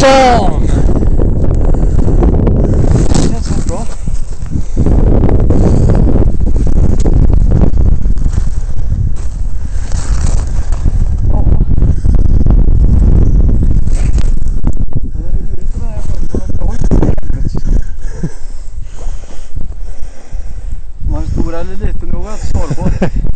stan! Det känns så bra. Man är stor eller liten nog att sårbart.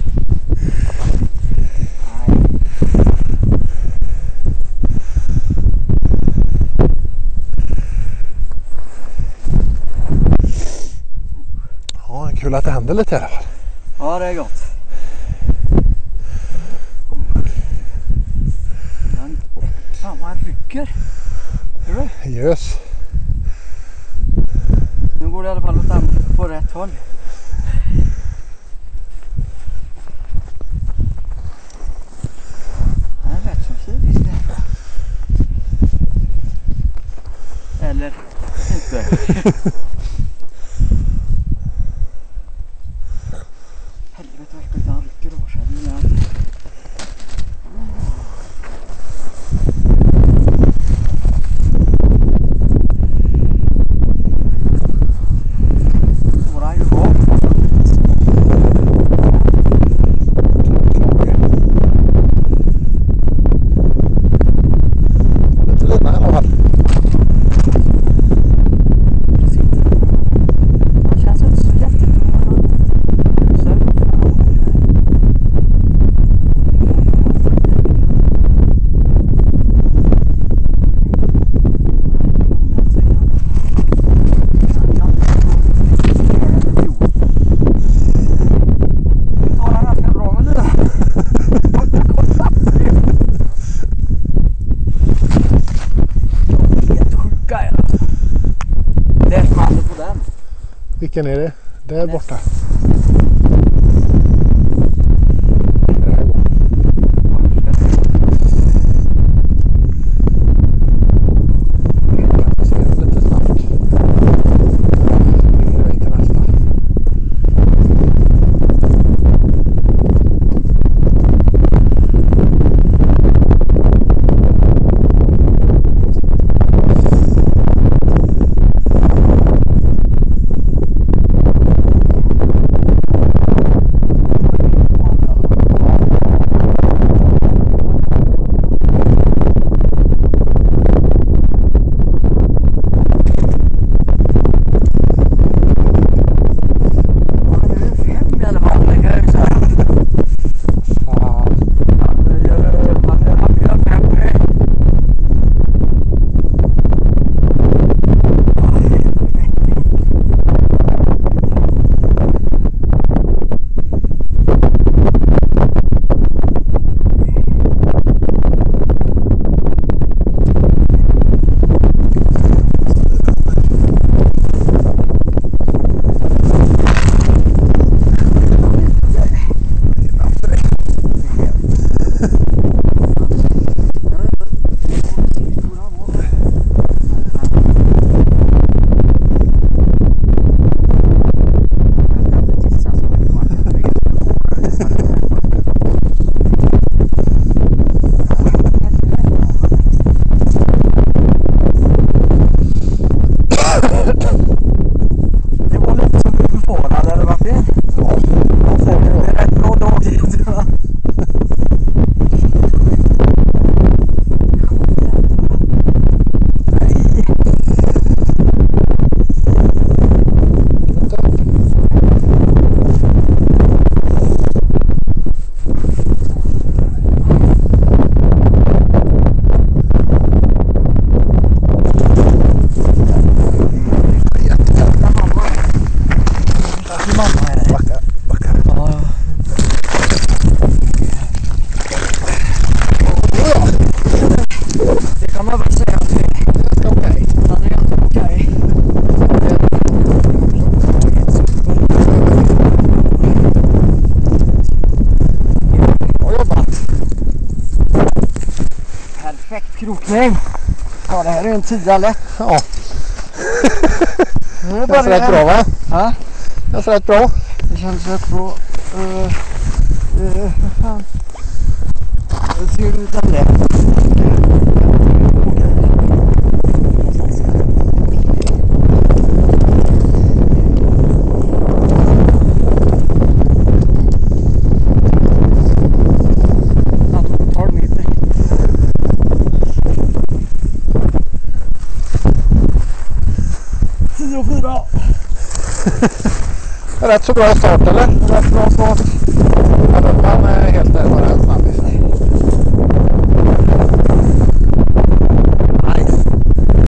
Ja, kul att det händer lite i alla fall. Ja, det är gott. Men fan, man rycker. Hör du? Yes. Nu går det i alla fall åt på rätt håll. Det är rätt så fint. Eller inte. Helvete vad äckligt han rycker av sig. Vilken är det? Där borta. krokning. Ja, det här är en 10 lätt. Ja. Det känns rätt bra, va? Ja. Det känns rätt bra. Det känns rätt bra. Fan. Det ser ut som det. 10,4. Rätt så bra start eller? Rätt bra start. Ja, den är helt där bara.